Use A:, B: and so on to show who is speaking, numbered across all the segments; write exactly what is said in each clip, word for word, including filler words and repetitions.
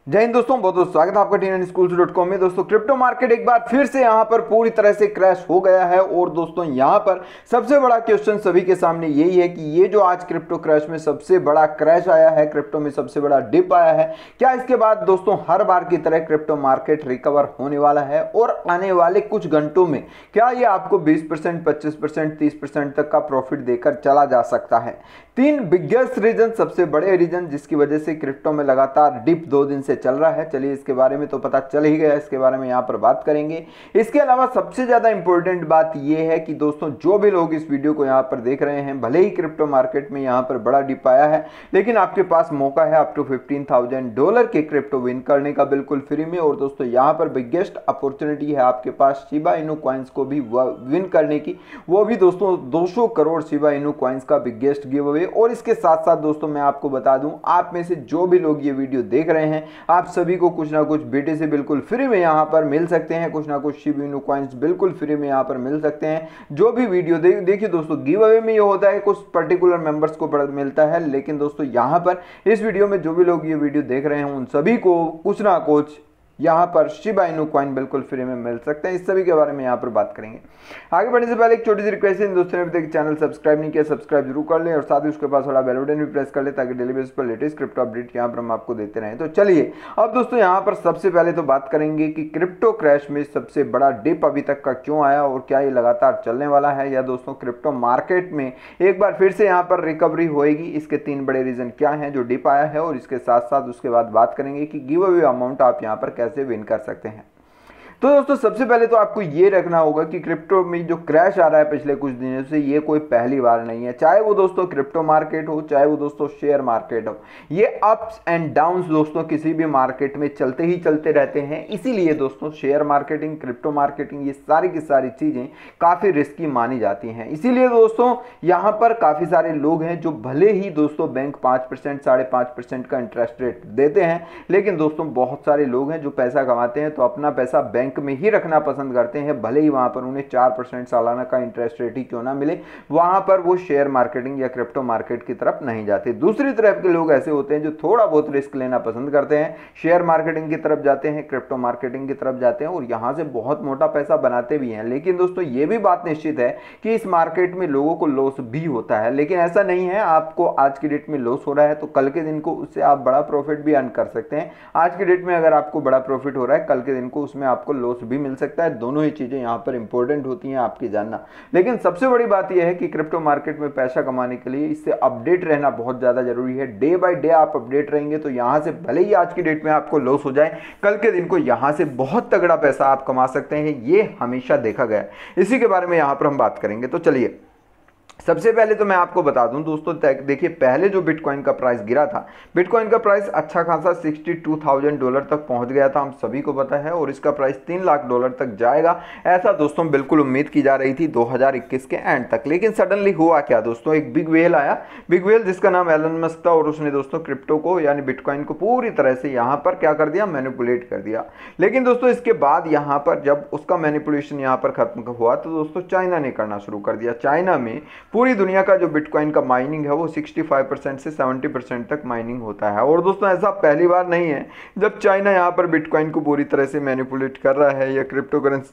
A: जय हिंद दोस्तों, बहुत बहुत स्वागत है आपका T nine schools dot com में। दोस्तों क्रिप्टो मार्केट एक बार फिर से यहां पर पूरी तरह से क्रैश हो गया है और दोस्तों यहां पर सबसे बड़ा क्वेश्चन सभी के सामने यही है कि ये जो आज क्रिप्टो क्रैश में सबसे बड़ा क्रैश आया है, क्रिप्टो में सबसे बड़ा डिप आया है, क्या इसके बाद दोस्तों हर बार की तरह क्रिप्टो मार्केट रिकवर होने वाला है और आने वाले कुछ घंटों में क्या ये आपको बीस परसेंट, पच्चीस परसेंट, तीस परसेंट तक का प्रॉफिट देकर चला जा सकता है। तीन बिगेस्ट रीजन, सबसे बड़े रीजन जिसकी वजह से क्रिप्टो में लगातार डिप दो दिन से चल रहा है। चलिए इसके बारे में तो पता चल ही गया, इसके बारे में यहाँ पर बात करेंगे। इसके अलावा सबसे ज्यादा इंपॉर्टेंट बात यह है कि दोस्तों जो भी लोग इस वीडियो को यहाँ पर देख रहे हैं, भले ही क्रिप्टो मार्केट में यहाँ पर बड़ा डिप आया है, लेकिन आपके पास मौका है up to fifteen thousand dollar के क्रिप्टो विन करने का बिल्कुल फ्री में। और दोस्तों यहाँ पर बिगेस्ट अपॉर्चुनिटी है आपके पास शिबा इनू कॉइन्स को भी विन करने की, वो भी दोस्तों दो सौ करोड़ शिबा इनू कॉइन्स का बिगेस्ट गिव अवे। और इसके साथ साथ दोस्तों मैं आपको बता दूं, आप में से जो भी लोग ये वीडियो देख रहे हैं, आप सभी को कुछ ना कुछ बीटीसी बिल्कुल फ्री में यहां पर मिल सकते हैं, कुछ ना कुछ शिबा इनू कॉइन्स बिल्कुल फ्री में यहां पर मिल सकते हैं। जो भी वीडियो देख देखिए दोस्तों, गिव अवे में ये होता है कुछ पर्टिकुलर मेंबर्स को मिलता है, लेकिन दोस्तों यहां पर इस वीडियो में जो भी लोग ये वीडियो देख रहे हैं उन सभी को कुछ ना कुछ यहाँ पर शिबा इनू कॉइन बिल्कुल फ्री में मिल सकते हैं। इस सभी के बारे में यहाँ पर बात करेंगे। आगे बढ़ने से पहले एक छोटी सी रिक्वेस्ट है, दोस्तों ने अभी तक चैनल सब्सक्राइब नहीं किया, सब्सक्राइब जरूर कर लें और साथ ही उसके पास थोड़ा बेल बटन भी प्रेस कर ले ताकि डेली बेसिस पर लेटेस्ट क्रिप्टो अपडेट यहाँ पर हम आपको देते रहें। तो चलिए अब दोस्तों यहाँ पर सबसे पहले तो बात करेंगे कि क्रिप्टो क्रैश में सबसे बड़ा डिप अभी तक का क्यों आया और क्या ये लगातार चलने वाला है, या दोस्तों क्रिप्टो मार्केट में एक बार फिर से यहाँ पर रिकवरी होएगी। इसके तीन बड़े रीजन क्या हैं जो डिप आया है, और इसके साथ साथ उसके बाद बात करेंगे कि गिव अवे अमाउंट आप यहाँ पर कैसे विन कर सकते हैं। तो दोस्तों सबसे पहले तो आपको ये रखना होगा कि क्रिप्टो में जो क्रैश आ रहा है पिछले कुछ दिनों से, ये कोई पहली बार नहीं है। चाहे वो दोस्तों क्रिप्टो मार्केट हो, चाहे वो दोस्तों शेयर मार्केट हो, ये अप्स एंड डाउन्स दोस्तों किसी भी मार्केट में चलते ही चलते रहते हैं। इसीलिए दोस्तों शेयर मार्केटिंग, क्रिप्टो मार्केटिंग, ये सारी की सारी चीजें काफी रिस्की मानी जाती हैं। इसीलिए दोस्तों यहाँ पर काफी सारे लोग हैं जो भले ही दोस्तों बैंक पांच परसेंट, साढ़े पांच परसेंट का इंटरेस्ट रेट देते हैं, लेकिन दोस्तों बहुत सारे लोग हैं जो पैसा कमाते हैं तो अपना पैसा बैंक में ही रखना पसंद करते हैं, भले ही वहां पर उन्हें चार परसेंट सालाना का इंटरेस्ट रेट ही क्यों ना मिले, वहां पर वो शेयर मार्केटिंग या क्रिप्टो मार्केट की तरफ नहीं जाते। दूसरी तरफ के लोग ऐसे होते हैं जो थोड़ा बहुत रिस्क लेना पसंद करते हैं, शेयर मार्केटिंग की तरफ जाते हैं, क्रिप्टो मार्केटिंग की तरफ जाते हैं और यहां से बहुत मोटा पैसा बनाते भी हैं। लेकिन दोस्तों ये भी बात निश्चित है कि इस मार्केट में लोगों को लॉस भी होता है, लेकिन ऐसा नहीं है आपको आज की डेट में लॉस हो रहा है तो कल के दिन को उससे आप बड़ा प्रॉफिट भी अर्न कर सकते हैं। आज की डेट में अगर आपको बड़ा प्रॉफिट हो रहा है, कल के दिन को उसमें आपको लॉस भी मिल सकता है। दोनों ही चीजें यहां पर इंपॉर्टेंट होती हैं आपकी जानना। लेकिन सबसे बड़ी बात यह है कि क्रिप्टो मार्केट में पैसा कमाने के लिए इससे अपडेट रहना बहुत ज्यादा जरूरी है। डे बाय डे आप अपडेट रहेंगे तो यहां से भले ही आज की डेट में आपको लॉस हो जाए, कल के दिन को यहां से बहुत तगड़ा पैसा आप कमा सकते हैं। ये हमेशा देखा गया है, इसी के बारे में यहां पर हम बात करेंगे। तो चलिए सबसे पहले तो मैं आपको बता दूं दोस्तों, देखिए पहले जो बिटकॉइन का प्राइस गिरा था, बिटकॉइन का प्राइस अच्छा खासा बासठ हज़ार डॉलर तक पहुंच गया था, हम सभी को पता है, और इसका प्राइस तीन लाख डॉलर तक जाएगा ऐसा दोस्तों बिल्कुल उम्मीद की जा रही थी दो हज़ार इक्कीस के एंड तक। लेकिन सडनली हुआ क्या दोस्तों, एक बिग वेल आया, बिग वेल जिसका नाम एलन मस्क था, और उसने दोस्तों क्रिप्टो को यानी बिटकॉइन को पूरी तरह से यहां पर क्या कर दिया, मैनिपुलेट कर दिया। लेकिन दोस्तों इसके बाद यहां पर जब उसका मैनिपुलेशन यहां पर खत्म हुआ तो दोस्तों चाइना ने करना शुरू कर दिया। चाइना में पूरी दुनिया का जो बिटकॉइन का माइनिंग है वो पैंसठ परसेंट से सत्तर परसेंट तक माइनिंग होता है। और दोस्तों ऐसा पहली बार नहीं है जब चाइना यहां पर बिटकॉइन को पूरी तरह से मैनिपुलेट कर रहा है या क्रिप्टो करेंसी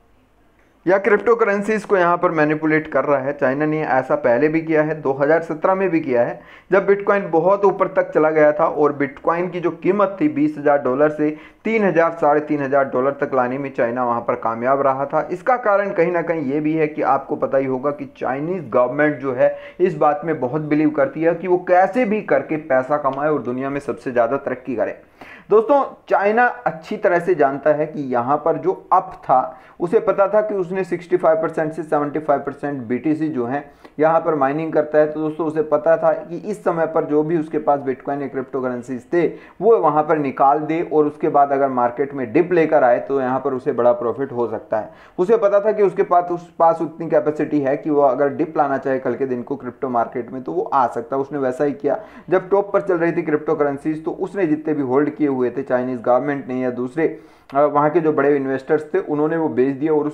A: या क्रिप्टो करेंसीज को यहां पर मैनिपुलेट कर रहा है। चाइना ने ऐसा पहले भी किया है, दो हज़ार सत्रह में भी किया है, जब बिटकॉइन बहुत ऊपर तक चला गया था और बिटकॉइन की जो कीमत थी बीस हजार डॉलर से तीन हजार साढ़े तीन हजार डॉलर तक लाने में चाइना वहां पर कामयाब रहा था। इसका कारण कहीं ना कहीं ये भी है कि आपको पता ही होगा कि चाइनीज गवर्नमेंट जो है इस बात में बहुत बिलीव करती है कि वो कैसे भी करके पैसा कमाए और दुनिया में सबसे ज्यादा तरक्की करे। दोस्तों चाइना अच्छी तरह से जानता है कि यहां पर जो अप था उसे पता था कि उसने पैंसठ परसेंट से पचहत्तर परसेंट बीटीसी जो है यहां पर माइनिंग करता है। तो दोस्तों उसे पता था कि इस समय पर जो भी उसके पास बिटकॉइन या क्रिप्टो करेंसीज थे वो वहां पर निकाल दे और उसके बाद अगर मार्केट में डिप लेकर आए तो यहां पर उसे बड़ा प्रॉफिट हो सकता है। उसे पता था कि उसके पास उस पास उतनी कैपेसिटी है कि वो अगर डिप लाना चाहे कल के दिन को क्रिप्टो मार्केट में तो वो आ सकता है। उसने वैसा ही किया। जब टॉप पर चल रही थी क्रिप्टो करेंसीज तो उसने जितने भी होल्ड किए हुए थे चाइनीज गवर्नमेंट ने या दूसरे वहाँ के जो बड़े इन्वेस्टर्स थे उन्होंने वो बेच दिया और उसके बाद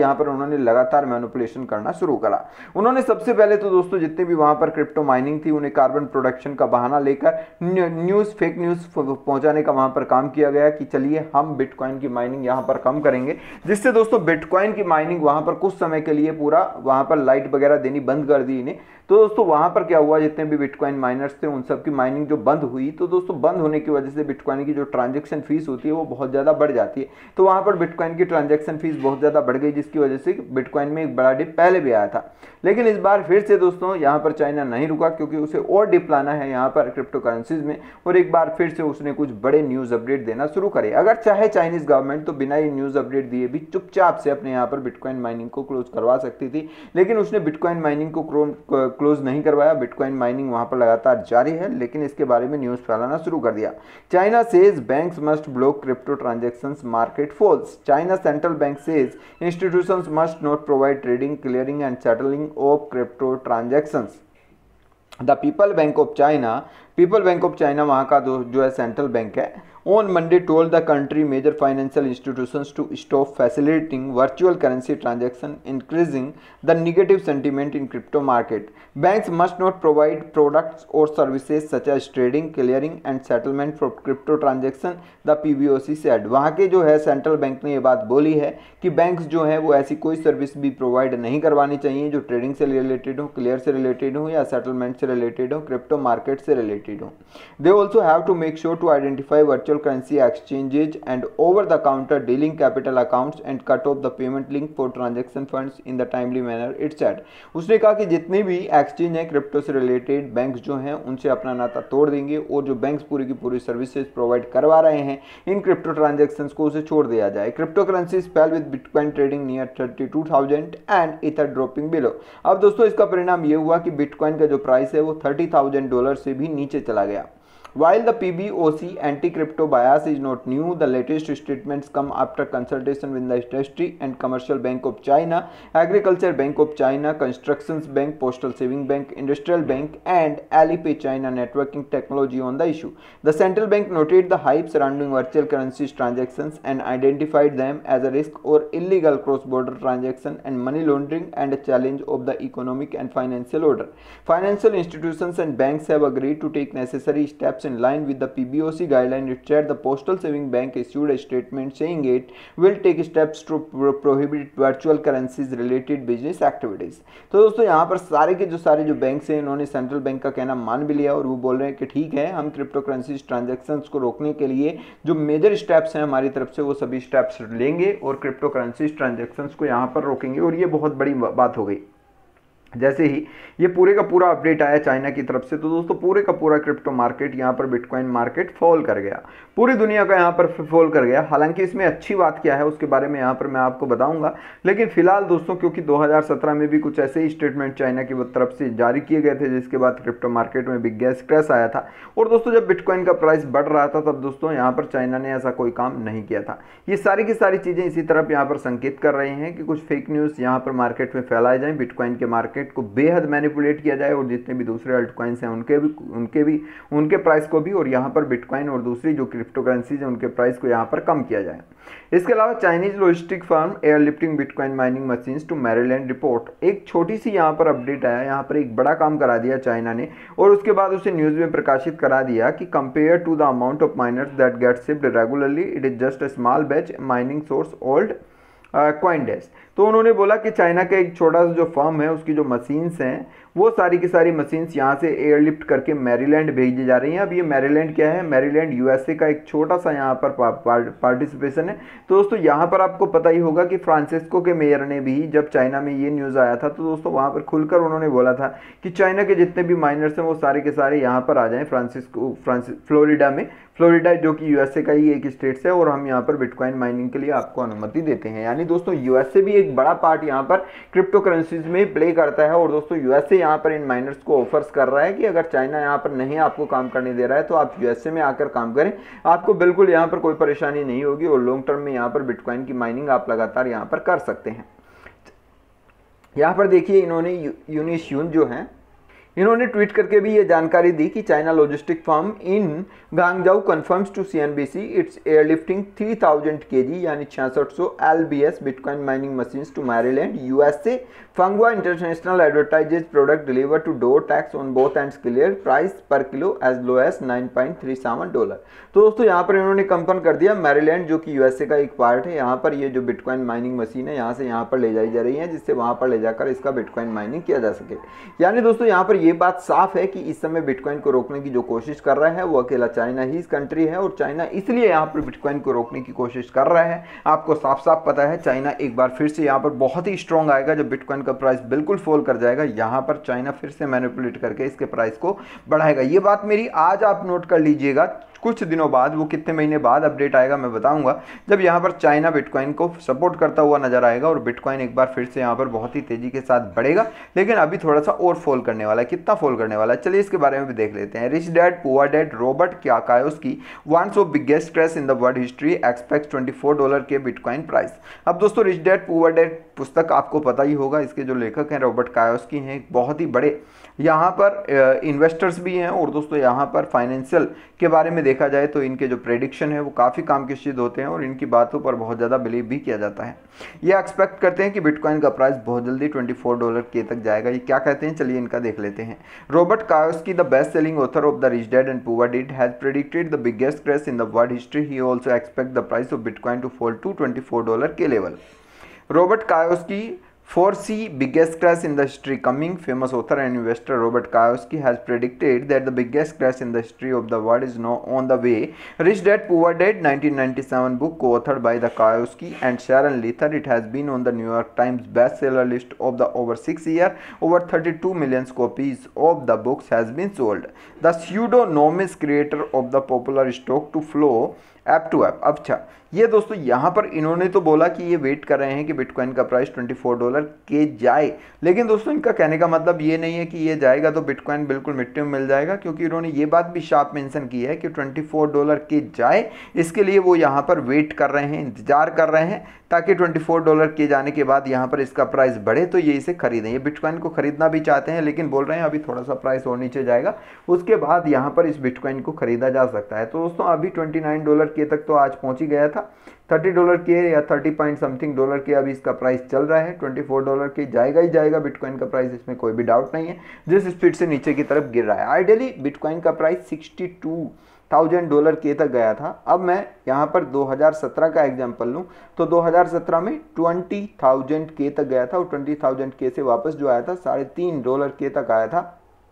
A: यहाँ पर उन्होंने लगातार मैनिपुलेशन करना शुरू करा। उन्होंने सबसे पहले तो दोस्तों जितने भी वहाँ पर क्रिप्टो माइनिंग थी उन्हें कार्बन प्रोडक्शन का बहाना लेकर न्यूज़ फेक न्यूज़ पहुँचाने का वहाँ पर काम किया गया कि चलिए हम बिटकॉइन की माइनिंग यहाँ पर कम करेंगे, जिससे दोस्तों बिटकॉइन की माइनिंग वहाँ पर कुछ समय के लिए पूरा वहाँ पर लाइट वगैरह देनी बंद कर दी इन्हें। तो दोस्तों वहाँ पर क्या हुआ, जितने भी बिटकॉइन माइनर्स थे उन सब की माइनिंग जो बंद हुई, तो दोस्तों बंद होने की वजह से बिटकॉइन की जो ट्रांजैक्शन फीस होती है वो बहुत ज़्यादा बढ़ जाती है। तो वहाँ पर बिटकॉइन की ट्रांजैक्शन फीस बहुत ज़्यादा बढ़ गई, जिसकी वजह से बिटकॉइन में एक बड़ा डिप पहले भी आया था। लेकिन इस बार फिर से दोस्तों यहाँ पर चाइना नहीं रुका, क्योंकि उसे और डिप लाना है यहाँ पर क्रिप्टो करेंसीज में, और एक बार फिर से उसने कुछ बड़े न्यूज़ अपडेट देना शुरू करे। अगर चाहे चाइनीज़ गवर्नमेंट तो बिना ये न्यूज़ अपडेट दिए भी चुपचाप से अपने यहाँ पर बिटकॉइन माइनिंग को क्लोज करवा सकती थी, लेकिन उसने बिटकॉइन माइनिंग को क्लोज नहीं करवाया। बिटकॉइन माइनिंग वहां पर लगातार जारी है, लेकिन इसके बारे में न्यूज़ फैलाना शुरू कर दिया। China says banks must block crypto transactions, market falls. China central bank says institutions must not provide trading, clearing and settling of crypto transactions. The people bank of China, people bank of China वहाँ का जो जो है central bank है, on Monday told the country major financial institutions to stop facilitating virtual currency transaction, increasing the negative sentiment in crypto market. Banks must not provide products or services such as trading, clearing and settlement for crypto transaction, the P B O C said. वहाँ के जो है central bank ने ये बात बोली है कि बैंक्स जो है वो ऐसी कोई सर्विस भी प्रोवाइड नहीं करवानी चाहिए जो ट्रेडिंग से रिलेटेड हो, क्लियर से रिलेटेड हो या सेटलमेंट से रिलेटेड हो, क्रिप्टो मार्केट से रिलेटेड हो। They also have to make sure to identify virtual currency exchanges and over the counter dealing capital accounts and cut off the payment link for transaction funds in the timely manner, it said. उसने कहा कि जितने भी exchange हैं crypto से related, banks जो हैं उनसे अपना नाता तोड़ देंगे, और जो बैंक्स पूरी की पूरी सर्विसेज प्रोवाइड करवा रहे हैं इन क्रिप्टो ट्रांजेक्शन्स को उसे छोड़ दिया जाए। Crypto currencies fell with bitcoin trading near thirty two thousand and ether dropping below. अब दोस्तों इसका परिणाम ये हुआ कि बिटकॉइन का जो प्राइस है वो थर्टी थाउजेंड डॉलर से भी नीचे चला गया। While the P B O C anti-crypto bias is not new, the latest statements come after consultation with the Industry and Commercial Bank of China, Agriculture Bank of China, Construction Bank, Postal Saving Bank, Industrial Bank, and Alipay China Networking Technology on the issue. The central bank noted the hype surrounding virtual currencies transactions and identified them as a risk or illegal cross-border transaction and money laundering and a challenge of the economic and financial order. Financial institutions and banks have agreed to take necessary steps in line with the P B O C guideline. It said the Postal Saving Bank issued a statement saying it will take steps to pro prohibit virtual currencies related business activities. तो दोस्तों यहाँ पर सारे के जो सारे जो banks हैं इन्होंने सेंट्रल बैंक का कहना मान भी लिया, और वो बोल रहे हैं कि ठीक है हम क्रिप्टो करेंसीज ट्रांजैक्शंस को रोकने के लिए जो मेजर स्टेप्स हैं हमारी तरफ से वो सभी स्टेप्स लेंगे और क्रिप्टो करेंसीज ट्रांजैक्शंस को यहाँ पर रोकेंगे। और ये बहुत बड़ी बात हो गई। जैसे ही ये पूरे का पूरा अपडेट आया चाइना की तरफ से, तो दोस्तों पूरे का पूरा क्रिप्टो मार्केट यहाँ पर बिटकॉइन मार्केट फॉल कर गया, पूरी दुनिया का यहाँ पर फॉल कर गया। हालांकि इसमें अच्छी बात क्या है उसके बारे में यहाँ पर मैं आपको बताऊंगा, लेकिन फिलहाल दोस्तों क्योंकि दो हज़ार सत्रह में भी कुछ ऐसे ही स्टेटमेंट चाइना की तरफ से जारी किए गए थे जिसके बाद क्रिप्टो मार्केट में बिग गैस क्रैश आया था, और दोस्तों जब बिटकॉइन का प्राइस बढ़ रहा था तब दोस्तों यहाँ पर चाइना ने ऐसा कोई काम नहीं किया था। ये सारी की सारी चीज़ें इसी तरफ यहाँ पर संकेत कर रहे हैं कि कुछ फेक न्यूज़ यहाँ पर मार्केट में फैलाए जाएँ, बिटकॉइन के मार्केट को बेहद मैनिपुलेट किया जाए, और जितने भी दूसरे अल्ट कॉइन्स हैं उनके भी उनके भी उनके प्राइस को भी, और यहाँ पर बिटकॉइन और दूसरी जो क्रिप्टो करेंसीज हैं उनके प्राइस को यहाँ पर कम किया जाए। इसके अलावा Chinese logistic firm airlifting bitcoin mining machines to Maryland report, एक छोटी सी यहाँ पर अपडेट आया, यहाँ पर एक बड़ा काम करा दिया चाइना ने, और उसके बाद उसे न्यूज़ में प्रकाशित करा दिया कि compare to the amount of miners that get shipped regularly it is just a small batch mining source old CoinDesk. तो उन्होंने बोला कि चाइना का एक छोटा सा जो फर्म है उसकी जो मशीन्स हैं वो सारी की सारी मशीन्स यहाँ से एयरलिफ्ट करके मैरीलैंड भेजी जा रही हैं। अब ये मैरीलैंड क्या है, मैरीलैंड यूएसए का एक छोटा सा यहाँ पर पार्टिसिपेशन है। तो दोस्तों यहाँ पर आपको पता ही होगा कि फ्रांसिस्को के मेयर ने भी जब चाइना में ये न्यूज़ आया था तो दोस्तों वहाँ पर खुलकर उन्होंने बोला था कि चाइना के जितने भी माइनर्स हैं वो सारे के सारे यहाँ पर आ जाएँ फ्रांसिस्को फ्रांसिस फ्लोरिडा में, फ्लोरिडा जो कि यूएसए का ही एक स्टेट है, और हम यहाँ पर बिटकॉइन माइनिंग के लिए आपको अनुमति देते हैं। यानी दोस्तों यूएसए भी एक बड़ा पार्ट यहाँ पर क्रिप्टो करेंसीज में प्ले करता है, और दोस्तों यूएसए यहाँ पर इन माइनर्स को ऑफर्स कर रहा है कि अगर चाइना यहाँ पर नहीं आपको काम करने दे रहा है तो आप यूएसए में आकर काम करें, आपको बिल्कुल यहाँ पर कोई परेशानी नहीं होगी, और लॉन्ग टर्म में यहाँ पर बिटकॉइन की माइनिंग आप लगातार यहाँ पर कर सकते हैं। यहाँ पर देखिए इन्होंने यूनिस्यून जो है इन्होंने ट्वीट करके भी ये जानकारी दी कि China logistic firm in Guangzhou confirms to CNBC it's airlifting three thousand KG यानी छियासठ सौ LBS bitcoin mining machines to Maryland USA. फंगवा international advertises product deliver to door tax on both ends clear price per kilo as low as nine point three seven dollar. तो दोस्तों यहाँ पर इन्होंने confirm कर दिया मैरीलैंड जो कि यूएसए का एक पार्ट है, यहाँ पर ये जो बिटकॉइन माइनिंग मशीन है यहाँ से यहाँ पर ले जाई जा रही है जिससे वहाँ पर ले जाकर इसका बिटकॉइन माइनिंग किया जा सके। यानी दोस्तों यहाँ पर ये बात साफ है कि इस समय बिटकॉइन को रोकने की जो कोशिश कर रहा है वो अकेला चाइना ही इस कंट्री है और चाइना इसलिए यहाँ पर बिटकॉइन को रोकने की कोशिश कर रहा है। आपको साफ साफ पता है चाइना एक बार फिर से यहाँ पर बहुत ही स्ट्रॉन्ग आएगा जब बिटकॉइन का प्राइस बिल्कुल फॉल कर जाएगा, यहाँ पर चाइना फिर से मैनिपुलेट करके इसके प्राइस को बढ़ाएगा। ये बात मेरी आज आप नोट कर लीजिएगा, कुछ दिनों बाद, वो कितने महीने बाद अपडेट आएगा मैं बताऊंगा, जब यहाँ पर चाइना बिटकॉइन को सपोर्ट करता हुआ नजर आएगा और बिटकॉइन एक बार फिर से यहाँ पर बहुत ही तेजी के साथ बढ़ेगा। लेकिन अभी थोड़ा सा और फॉल करने वाला है, कितना फॉल करने वाला है चलिए इसके बारे में भी देख लेते हैं। Rich dad poor dad Robert Kiyosaki warns of biggest crash in the world history expect twenty four dollar K bitcoin price. अब दोस्तों रिच डैड पुअर डैड पुस्तक आपको पता ही होगा, इसके जो लेखक हैं रॉबर्ट कियोसाकी हैं, बहुत ही बड़े यहाँ पर इन्वेस्टर्स भी हैं और दोस्तों यहाँ पर फाइनेंशियल के बारे में देखा जाए तो इनके जो प्रेडिक्शन है वो काफ़ी काम के सिद्ध होते हैं और इनकी बातों पर बहुत ज़्यादा बिलीव भी किया जाता है। ये एक्सपेक्ट करते हैं कि बिटकॉइन का प्राइस बहुत जल्दी चौबीस डॉलर के तक जाएगा। ये क्या कहते हैं चलिए इनका देख लेते हैं। Robert Kiyosaki the best selling author of the rich dad and poor dad has predicted the biggest crash in the world history. He also expect the price of bitcoin to fall to twenty four dollar K level. Robert Kiyosaki foresee biggest crash in the history coming. Famous author and investor Robert Kiyosaki has predicted that the biggest crash in the history of the world is now on the way. Rich Dad Poor Dad nineteen ninety-seven book co-authored by the Kiyosaki and Sharon Leather. It has been on the New York Times bestseller list of the over six year. Over thirty-two million copies of the books has been sold. The pseudonymous creator of the popular stock to flow app to app. अच्छा ये दोस्तों यहाँ पर इन्होंने तो बोला कि ये वेट कर रहे हैं कि बिटकॉइन का प्राइस चौबीस डॉलर के जाए, लेकिन दोस्तों इनका कहने का मतलब ये नहीं है कि ये जाएगा तो बिटकॉइन बिल्कुल मिट्टी में मिल जाएगा, क्योंकि इन्होंने ये बात भी शार्प मेंशन की है कि चौबीस डॉलर के जाए इसके लिए वो यहाँ पर वेट कर रहे हैं, इंतजार कर रहे हैं ताकि चौबीस डॉलर के जाने के बाद यहाँ पर इसका प्राइस बढ़े तो ये इसे खरीदें। ये बिटकॉइन को खरीदना भी चाहते हैं लेकिन बोल रहे हैं अभी थोड़ा सा प्राइस और नीचे जाएगा उसके बाद यहाँ पर इस बिटकॉइन को खरीदा जा सकता है। तो दोस्तों अभी उनतीस डॉलर के तक तो आज पहुँच ही गया था, तीस डॉलर के या तीस पॉइंट समथिंग डॉलर के अभी इसका प्राइस चल रहा है। चौबीस डॉलर के जाएगा ही जाएगा बिटकॉइन का प्राइस, इसमें कोई भी डाउट नहीं है, जिस स्पीड से नीचे की तरफ गिर रहा है। आइडियली बिटकॉइन का price sixty two thousand dollar के तक गया था। अब मैं यहाँ पर दो हज़ार सत्रह का एग्जांपल लूँ तो दो हज़ार सत्रह में बीस हज़ार के तक गया था और बीस हज़ार के से वापस जो आया था साढ़े तीन डॉलर के तक आया था।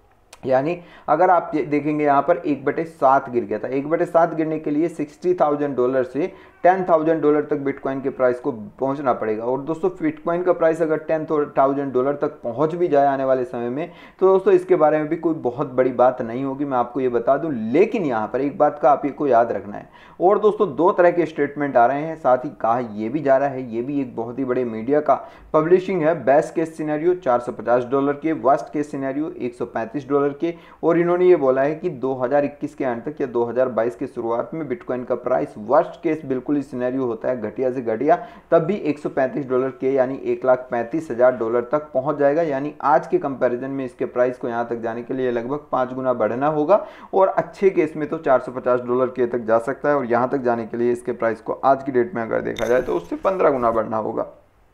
A: यानी अगर आप देखेंगे यहाँ पर एक बटे सात गिर गया था। एक बटे सात गिरने के लिए सिक्सटी थाउजेंड डॉलर से टेन थाउजेंड डॉलर तक बिटकॉइन के प्राइस को पहुंचना पड़ेगा। और दोस्तों बिटकॉइन का प्राइस अगर टेन थाउजेंड डॉलर तक पहुंच भी जाए आने वाले समय में तो दोस्तों इसके बारे में भी कोई बहुत बड़ी बात नहीं होगी, मैं आपको ये बता दूं। लेकिन यहाँ पर एक बात का आप को याद रखना है। और दोस्तों दो तरह के स्टेटमेंट आ रहे हैं, साथ ही कहा ये भी जा रहा है, ये भी एक बहुत ही बड़े मीडिया का पब्लिशिंग है। बेस्ट केस सिनेरियो चार सौ पचास डॉलर के, वर्स्ट केस सिनेरियो एक सौ पैंतीस डॉलर के। और इन्होंने ये बोला है कि दो हज़ार इक्कीस के अंत तक या दो हज़ार बाईस के शुरुआत में बिटकॉइन का प्राइस वर्स्ट केस बिल्कुल ही सिनेरियो होता है घटिया से घटिया तब भी एक सौ पैंतीस डॉलर के यानी एक लाख पैंतीस हजार डॉलर तक पहुंच जाएगा। यानी आज के कंपैरिजन में इसके प्राइस को यहां तक जाने के लिए लगभग पांच गुना बढ़ना होगा और अच्छे केस में तो चार सौ पचास डॉलर के तक जा सकता है और यहां तक जाने के लिए इसके प्राइस को आज की डेट में अगर देखा जाए तो उससे पंद्रह गुना बढ़ना होगा।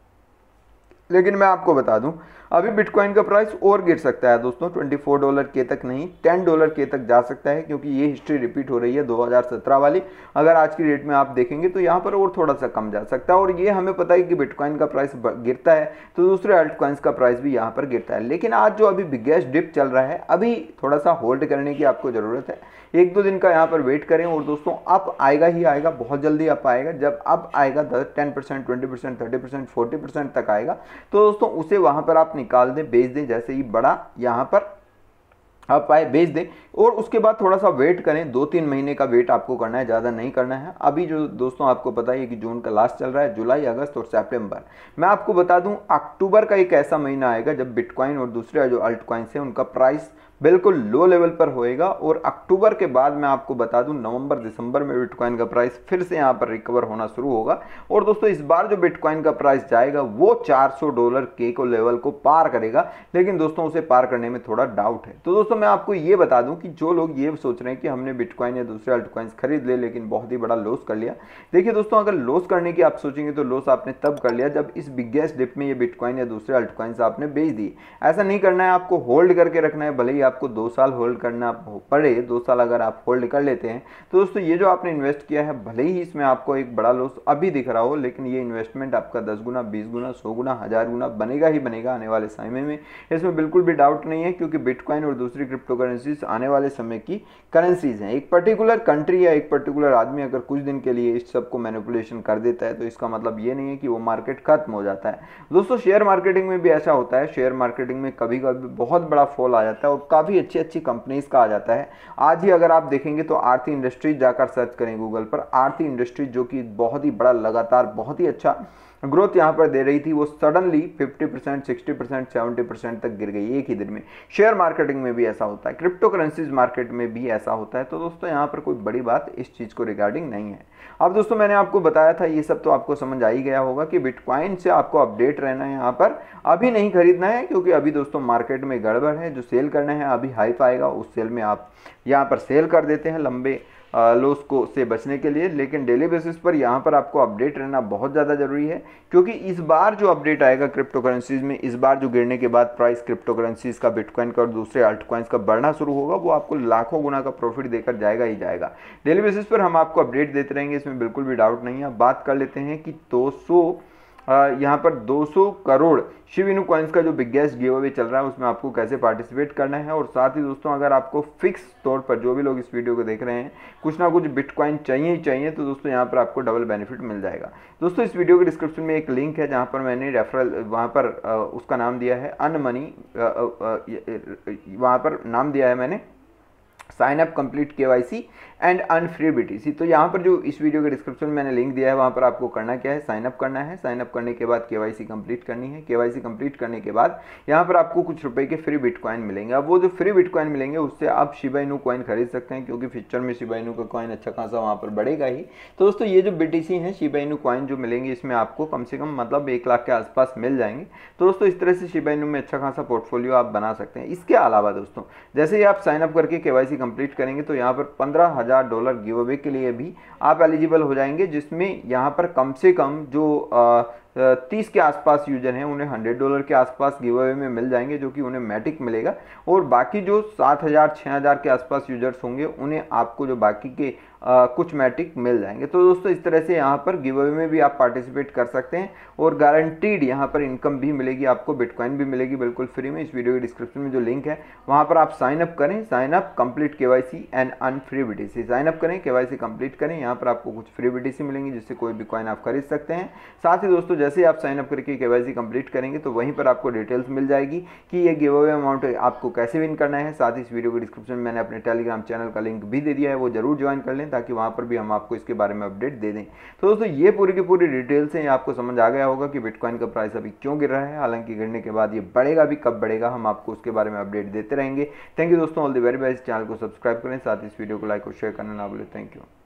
A: लेकिन मैं आपको बता दूं अभी बिटकॉइन का प्राइस और गिर सकता है दोस्तों, चौबीस डॉलर के तक नहीं दस डॉलर के तक जा सकता है, क्योंकि ये हिस्ट्री रिपीट हो रही है दो हज़ार सत्रह वाली। अगर आज की डेट में आप देखेंगे तो यहाँ पर और थोड़ा सा कम जा सकता है। और ये हमें पता है कि बिटकॉइन का प्राइस गिरता है तो दूसरे अल्ट कॉइन्स का प्राइस भी यहाँ पर गिरता है। लेकिन आज जो अभी बिगेस्ट डिप चल रहा है अभी थोड़ा सा होल्ड करने की आपको ज़रूरत है, एक दो दिन का यहाँ पर वेट करें। और दोस्तों अप आएगा ही आएगा, बहुत जल्दी अप आएगा। जब अप आएगा ten percent twenty percent thirty percent forty percent तक आएगा तो दोस्तों उसे वहाँ पर आप निकाल दें, बेच दें। जैसे ही बड़ा यहाँ पर आप आए बेच दें और उसके बाद थोड़ा सा वेट करें, दो तीन महीने का वेट आपको करना है, ज़्यादा नहीं करना है। अभी जो दोस्तों आपको पता है कि जून का लास्ट चल रहा है, जुलाई अगस्त और सितंबर। मैं आपको बता दूं अक्टूबर का एक ऐसा महीना आएगा जब बिटकॉइन और दूसरे जो अल्ट कॉइन्स हैं उनका प्राइस बिल्कुल लो लेवल पर होएगा और अक्टूबर के बाद मैं आपको बता दूं नवंबर दिसंबर में बिटकॉइन का प्राइस फिर से यहाँ पर रिकवर होना शुरू होगा। और दोस्तों इस बार जो बिटकॉइन का प्राइस जाएगा वो चार सौ डॉलर के को लेवल को पार करेगा, लेकिन दोस्तों उसे पार करने में थोड़ा डाउट है। तो दोस्तों मैं आपको ये बता दूं कि जो लोग ये सोच रहे हैं कि हमने बिटकॉइन या दूसरे अल्टकॉइंस खरीद ले लेकिन बहुत ही बड़ा लॉस कर लिया, देखिए दोस्तों अगर लॉस करने की आप सोचेंगे तो लॉस आपने तब कर लिया जब इस बिगेस्ट डिप में ये बिटकॉइन या दूसरे अल्टकॉइंस आपने बेच दिए। ऐसा नहीं करना है, आपको होल्ड करके रखना है, भले ही आपको दो साल होल्ड करना पड़े। दो साल अगर आप होल्ड कर लेते हैं तो दोस्तों ये जो आपने इन्वेस्ट किया है, भले ही इसमें आपको एक बड़ा लॉस अभी दिख रहा हो, लेकिन ये इन्वेस्टमेंट आपका दस गुना, बीस गुना, सौ गुना, हजार गुना बनेगा ही बनेगा आने वाले समय में। इसमें बिल्कुल भी डाउट नहीं है, क्योंकि बिटकॉइन और दूसरी क्रिप्टो करेंसीज आने वाले समय की करेंसीज हैं। एक पर्टिकुलर कंट्री या एक पर्टिकुलर आदमी अगर कुछ दिन के लिए इस सब को मैनिपुलेशन कर देता है तो इसका मतलब ये नहीं है कि वो मार्केट खत्म हो जाता है। दोस्तों शेयर मार्केटिंग में भी ऐसा होता है, शेयर मार्केटिंग में कभी कभी बहुत बड़ा फॉल आ जाता है और काफ़ी अच्छी अच्छी कंपनीज का आ जाता है। आज ही अगर आप देखेंगे तो आरती इंडस्ट्रीज जाकर सर्च करें गूगल पर, आरती इंडस्ट्रीज जो कि बहुत ही बड़ा लगातार बहुत ही अच्छा ग्रोथ यहाँ पर दे रही थी, वो suddenly fifty percent, sixty percent, seventy percent तक गिर गई एक ही दिन में। शेयर मार्केटिंग में भी ऐसा होता है, क्रिप्टो करेंसीज मार्केट में भी ऐसा होता है। तो दोस्तों यहाँ पर कोई बड़ी बात इस चीज़ को रिगार्डिंग नहीं है। अब दोस्तों मैंने आपको बताया था, ये सब तो आपको समझ आ ही गया होगा कि बिटकॉइन से आपको अपडेट रहना है, यहाँ पर अभी नहीं खरीदना है, क्योंकि अभी दोस्तों मार्केट में गड़बड़ है। जो सेल करना है अभी हाइप आएगा, उस सेल में आप यहाँ पर सेल कर देते हैं लंबे लॉस को से बचने के लिए। लेकिन डेली बेसिस पर यहाँ पर आपको अपडेट रहना बहुत ज़्यादा ज़रूरी है, क्योंकि इस बार जो अपडेट आएगा क्रिप्टो करेंसीज में, इस बार जो गिरने के बाद प्राइस क्रिप्टो करेंसीज का, बिटकॉइन का और दूसरे अल्ट कॉइन्स का बढ़ना शुरू होगा, वो आपको लाखों गुना का प्रॉफिट देकर जाएगा ही जाएगा। डेली बेसिस पर हम आपको अपडेट देते रहेंगे, इसमें बिल्कुल भी डाउट नहीं है। बात कर लेते हैं कि दो सौ यहाँ पर दो सौ करोड़ शिब इनू कॉइन्स का जो बिगेस्ट गिव अवे चल रहा है उसमें आपको कैसे पार्टिसिपेट करना है। और साथ ही दोस्तों अगर आपको फिक्स तौर पर, जो भी लोग इस वीडियो को देख रहे हैं, कुछ ना कुछ बिटकॉइन चाहिए ही चाहिए, तो दोस्तों यहाँ पर आपको डबल बेनिफिट मिल जाएगा। दोस्तों इस वीडियो के डिस्क्रिप्शन में एक लिंक है जहाँ पर मैंने रेफरल, वहाँ पर उसका नाम दिया है अनमनी, वहाँ पर नाम दिया है मैंने sign up complete KYC and earn free BTC. तो यहाँ पर जो इस वीडियो के डिस्क्रिप्शन में मैंने लिंक दिया है, वहाँ पर आपको करना क्या है, साइन अप करना है। साइन अप करने के बाद केवाईसी कंप्लीट करनी है। केवाईसी कंप्लीट करने के बाद यहाँ पर आपको कुछ रुपए के फ्री बिटकॉइन मिलेंगे। अब वो जो फ्री बिटकॉइन मिलेंगे उससे आप शिबा इनू कॉइन खरीद सकते हैं, क्योंकि फ्यूचर में शिबा इनू का कॉइन अच्छा खासा वहाँ पर बढ़ेगा ही। तो दोस्तों ये जो बीटीसी हैं, शिबा इनू कॉइन जो मिलेंगे, इसमें आपको कम से कम मतलब एक लाख के आसपास मिल जाएंगे। तो दोस्तों इस तरह से शिबा इनू में अच्छा खासा पोर्टफोलियो आप बना सकते हैं। इसके अलावा दोस्तों जैसे ही आप साइन अप करके केवाईसी कंप्लीट करेंगे तो यहाँ पर पंद्रह हजार डॉलर गिव अवे के लिए भी आप एलिजिबल हो जाएंगे, जिसमें यहाँ पर कम से कम जो आ, तीस के आसपास यूजर हैं उन्हें हंड्रेड डॉलर के आसपास गिव अवे में मिल जाएंगे, जो कि उन्हें मैटिक मिलेगा। और बाकी जो सात हज़ार छः हज़ार के आसपास यूजर्स होंगे उन्हें आपको जो बाकी के आ, कुछ मैटिक मिल जाएंगे। तो दोस्तों इस तरह से यहाँ पर गिव अवे में भी आप पार्टिसिपेट कर सकते हैं और गारंटीड यहाँ पर इनकम भी मिलेगी, आपको बिटकॉइन भी मिलेगी बिल्कुल फ्री में। इस वीडियो के डिस्क्रिप्शन में जो लिंक है वहाँ पर आप साइन अप करें, sign up complete KYC and earn free BTC. Sign up करें, केवाईसी कंप्लीट करें, यहाँ पर आपको कुछ फ्री बीटीसी मिलेंगी जिससे कोई भी कॉइन आप खरीद सकते हैं। साथ ही दोस्तों जैसे आप साइन अप करके केवाईसी कंप्लीट करेंगे तो वहीं पर आपको डिटेल्स मिल जाएगी कि ये गिव अवे अमाउंट आपको कैसे विन करना है। साथ ही इस वीडियो के डिस्क्रिप्शन में मैंने अपने टेलीग्राम चैनल का लिंक भी दे दिया है, वो जरूर ज्वाइन कर लें ताकि वहाँ पर भी हम आपको इसके बारे में अपडेट दे दें। तो दोस्तों ये पूरी की पूरी डिटेल्स हैं, आपको समझ आ गया होगा कि बिटकॉइन का प्राइस अभी क्यों गिर रहा है। हालांकि गिरने के बाद ये बढ़ेगा भी, कब बढ़ेगा हम आपको उसके बारे में अपडेट देते रहेंगे। थैंक यू दोस्तों, all the very best. Channel को सब्सक्राइब करें, साथ ही इस वीडियो को लाइक और शेयर करना ना भूलें। Thank you.